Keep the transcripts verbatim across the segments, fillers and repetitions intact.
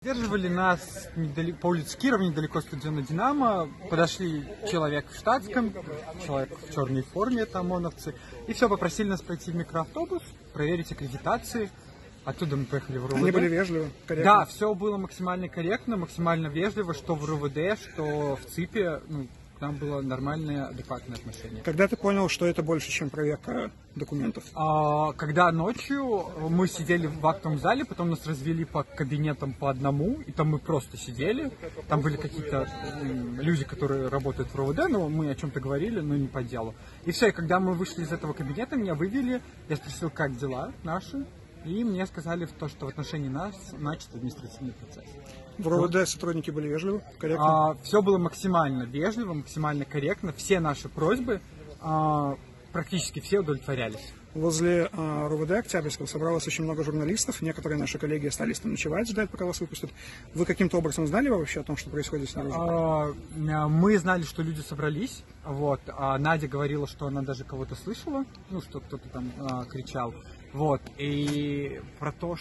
Задерживали нас недалеко, по улице Кирова, недалеко стадиона «Динамо». Подошли человек в штатском, человек в черной форме, это ОМОНовцы. И все, попросили нас пройти в микроавтобус, проверить аккредитации. Оттуда мы поехали в РУВД. Они были вежливы, корректно? Да, все было максимально корректно, максимально вежливо, что в РУВД, что в ЦИПе. Ну, там было нормальное, адекватное отношение. Когда ты понял, что это больше, чем проверка документов? А, когда ночью мы сидели в актовом зале, потом нас развели по кабинетам по одному, и там мы просто сидели. Там были какие-то люди, которые работают в РУВД, но мы о чем-то говорили, но не по делу. И все, и когда мы вышли из этого кабинета, меня вывели, я спросил, как дела наши, и мне сказали, в то, что в отношении нас начат административный процесс. В РУВД вот. Сотрудники были вежливы, корректно? А, все было максимально вежливо, максимально корректно. Все наши просьбы, а, практически все удовлетворялись. Возле а, РУВД Октябрьского собралось очень много журналистов. Некоторые наши коллеги остались там ночевать, ждать, пока вас выпустят. Вы каким-то образом знали вообще о том, что происходит снаружи? А, мы знали, что люди собрались. Вот. А Надя говорила, что она даже кого-то слышала, ну, что кто-то там а, кричал. Вот, и про то,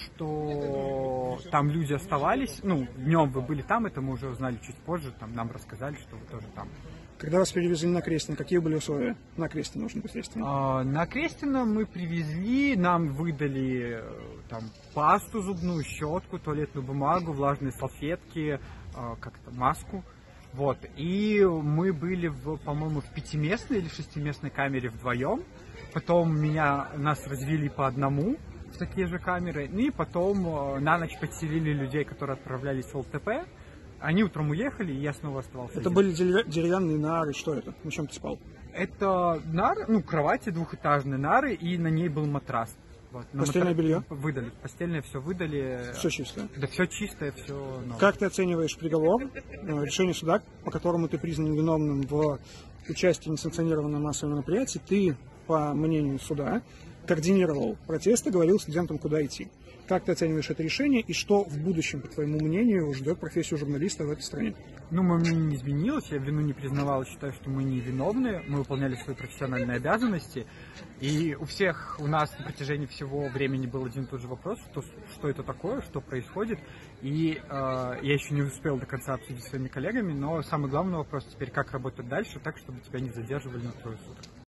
что там люди оставались, ну, днем вы были там, это мы уже узнали чуть позже, там нам рассказали, что вы тоже там. Когда вас перевезли на Крестина, какие были условия? На Крестина нужно непосредственно. А, на Крестина мы привезли, нам выдали там пасту зубную, щетку, туалетную бумагу, влажные салфетки, а, как-то маску. Вот, и мы были, в, по-моему, в пятиместной или шестиместной камере вдвоем. Потом меня, нас развели по одному в такие же камеры. И потом на ночь подселили людей, которые отправлялись в ЛТП. Они утром уехали, и я снова оставался. Это здесь. Были деревянные нары, что это? На чем ты спал? Это нары, ну, кровати двухэтажные нары, и на ней был матрас. Вот. Постельное матра... белье? Выдали. Постельное все выдали. Все чистое? Да, все чистое, все новое. Как ты оцениваешь приговор, решение суда, по которому ты признан виновным в участии в несанкционированном массовом мероприятии? Ты, по мнению суда, координировал протесты, говорил студентам, куда идти. Как ты оцениваешь это решение и что в будущем, по твоему мнению, ждет профессию журналиста в этой стране? Ну, мое мнение не изменилось, я вину не признавал, считаю, что мы не виновны, мы выполняли свои профессиональные обязанности, и у всех у нас на протяжении всего времени был один и тот же вопрос, что, что это такое, что происходит, и э, я еще не успел до конца обсудить с своими коллегами, но самый главный вопрос теперь, как работать дальше, так, чтобы тебя не задерживали на трое суток.